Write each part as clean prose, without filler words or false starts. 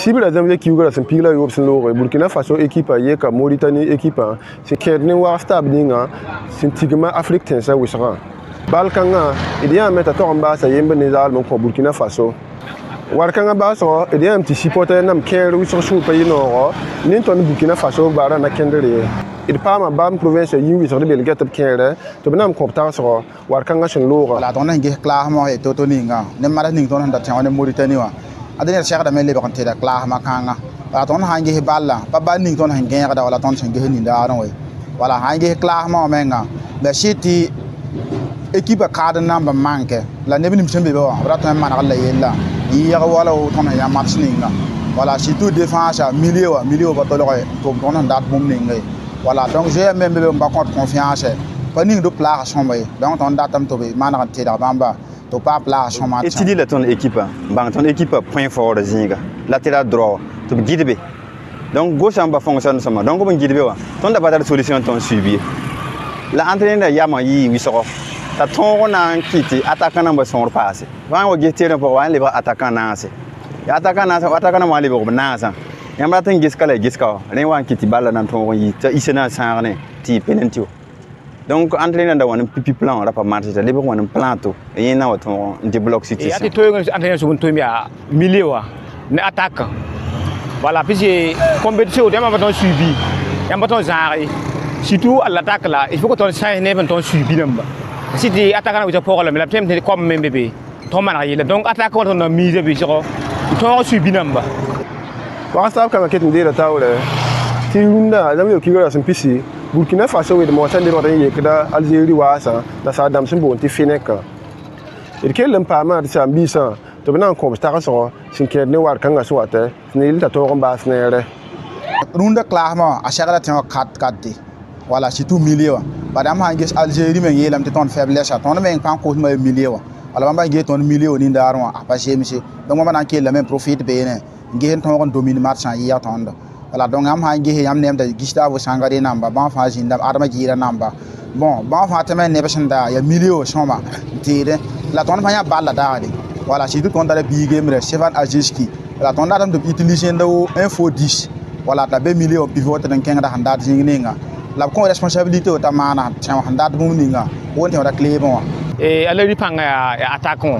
cible la zambie ki ugara sen pigla yob sen logo Burkina Faso équipe ye ka Mauritanie équipe c'est kerne wa stab ninga sen tigma Afrique tensa wisra balkanga idia meta to amba sa yembe nizal mon ko Burkina Faso warkanga ba so idia mti supporter nam kere wisra shu pa yino nin ton Burkina Faso bara na kendere il pama bam province yi wisra de belga tab kere to benam compta so warkanga sen logo la ton ngi kla mo e to ninga ne mara ning ton da tan Mauritanie wa adene cheikh da mele bakon teda kla makanga la ton hangi balla pa ba ning ton hangi da wala ton sen ge ni da ron we wala hangi kla mo menga be shiti équipe cadre number manke la ne binim sembe ba wala ton man la yella yi ya wala ton ya match ninga wala surtout défense milieu ba to lo to ton dat mum ninga wala donc j'ai même be ba compte confiance pas ning do place sombe donc ton datam to be man teda bamba to pas place son match. Et tu dis la ton équipe, ton équipe point fort de Zinga, latéral droit, tu guides. Donc gauche en bas fonctionne sama. Donc on guide ba. Ton da pas de solution ton suivi. La entraîneur yama yi wisoro. Ta ton on a quitté attaquant en bas son passe. Va on guetter pour un libre attaquant nance. Attaquant na libre nance. Yamba tan giska. Ren wan quitté balle dans ton yi. Isena sanne ti penentio. Donc entraîneur da won pipi plan rapa marché ta libre won plan to et na waton débloque situation. Et ati toyo entraîneur so to mia milieu wa ne attaque. Voilà puisque compétition de ma ton suivi. Ya ma ton genre surtout à l'attaque là, il faut que ton ça ne ton suivi namba. Si tu attaques na ko problème la tem comme même bébé. Ton man yi donc attaque on na mise bi so ton suivi namba. Wa sta ka maket ndira tawle. Ti runda zamu ki gara sun pisi Burkina Faso with mo sande rotan yekda Algérie wasa da sa dam sun bonti fineka il kelem pa ma de sambisa to bena ko sta so sin kedne war kanga so ate ni ilta to ko bas nere runda clairement a chagala tan kat wala surtout milieu badam ha ngis Algérie men yelam te ton faiblesse ton men kan ko ma milieu wala bamba ngi ton milieu ni ndaro a passé monsieur donc mo na kelem men profite be ne ngi ton ko domine match yi ya ton voilà donc am ha ngi yam nem da Gustavo Sangare namba ban fa jinda adama jira namba bon ban fa teme ne besanda ya milieu soma tire la ton fa ya balla daade voilà si tout ton da bi game re Stefan Ajiski la ton da tam de utiliser ndo info 10 voilà ta be milieu pivot tan kenga handa jinga la ko responsabilité o tamana tan handa dum ninga wonte wada clé bon et alors il panga ya attaquant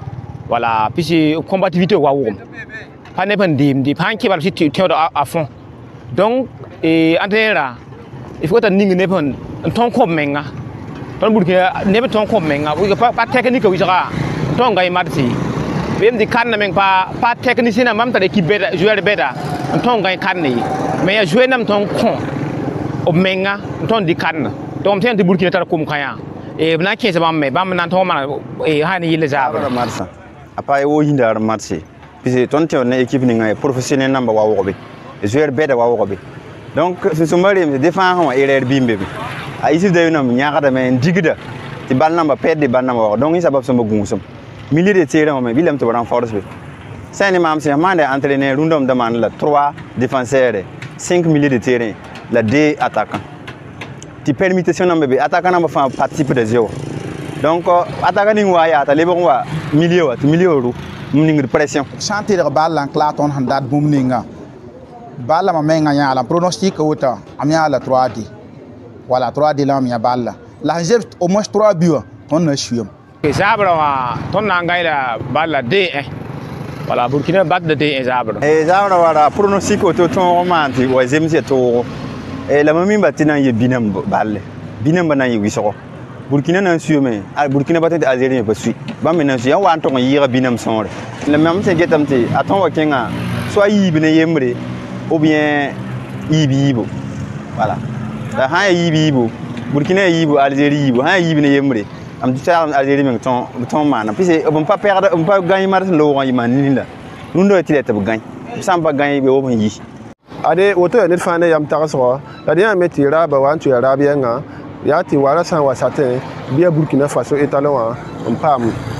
voilà puis combativité wa wo pas ne pas di panki bal si tu à fond donc et entraîneur il faut que tu ne pas ton comme menga ton Burkina ne pas ton comme menga pas technique oui sera ton gars marti même di kan men pas technicien na même ta équipe beta joueur beta ton gars kan ni mais jouer nam ton con au menga ton di kan donc tiens di Burkina ta comme kaya et na ki se bam nan ton ma et ha ni le za marsa apa wo hindar marché puis ton te on équipe ni ngai professionnel namba wa wobe joueur beda wa wobe donc ce sont mari défend erreur bimbe a ici de nam nyaaka men digida ti bal namba perde bal namba donc il sabab sama gungusum milieu de terrain mais bilam to renforce be c'est ni mam c'est mande entraîneur rundom demande la 3 défenseurs 5 milieux de terrain la 2 attaquants ti permutation namba be attaquant namba fa participe de zéro donc attaquant ni wa ya ta le bon wa milieu ru mning pression santé de balle en claton handat bumninga balle ma menga nya la pronostic auta amia la 3D voilà 3D la amia balle la j'ai au moins 3 buts on a chuom zabra wa ton ngai la balle D1 voilà Burkina bat de D1 zabra et zabra wa pronostic auto ton romanti wa zemse to et la mami batina ye binam balle binam bana yi wisoko Burkina nan sume Burkina batte Algérie pas suit ba mena su ya wan to yira binam sonre le même c'est getamti aton wa kenga soit yibine yemre ou bien yibibo voilà la ha yibibo Burkina yibo Algérie yibo ha yibine yemre am du faire Algérie men ton mana puis on pas perdre on pas gagner mar lo wa yiman ninda rundo tilete bu gagne sam pas gagner be wo yi ade woto ne fa ne yam taraso la dia metira ba wan tu arabia nga ya ti wala san wasate bia Burkina Faso etalon on pam